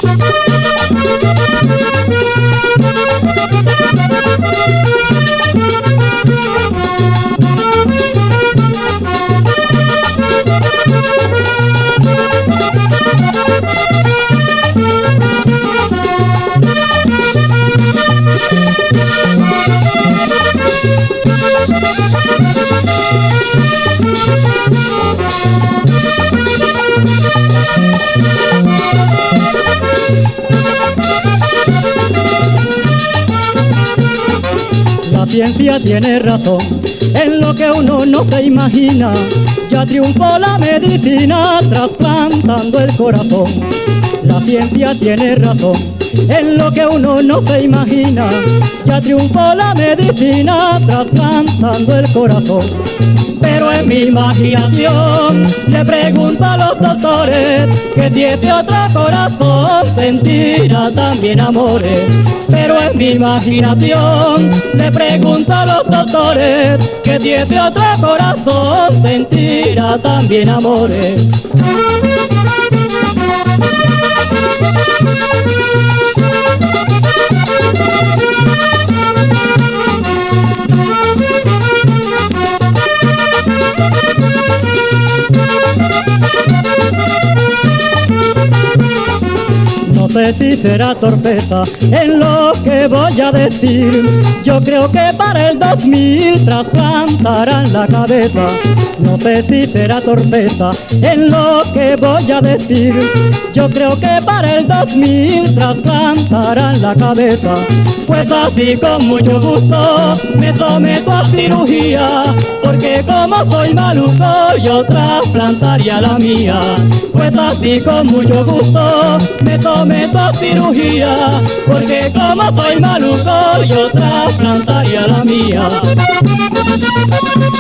La ciencia tiene razón en lo que uno no se imagina. Ya triunfó la medicina trasplantando el corazón. La ciencia tiene razón en lo que uno no se imagina. Ya triunfó la medicina trasplantando el corazón. Pero en mi imaginación le pregunto a los doctores que tiene otro corazón, sentirá también amores. Pero en mi imaginación le pregunto a los doctores que tiene otro corazón, sentirá también amores. No sé si será torpeza en lo que voy a decir. Yo creo que para el 2000 trasplantarán la cabeza. No sé si será torpeza en lo que voy a decir. Yo creo que para el 2000 trasplantarán la cabeza. Pues así con mucho gusto me someto a cirugía, porque como soy maluco yo trasplantaría la mía. Pues así con mucho gusto me someto a cirugía, porque como soy maluco yo trasplantaría la mía.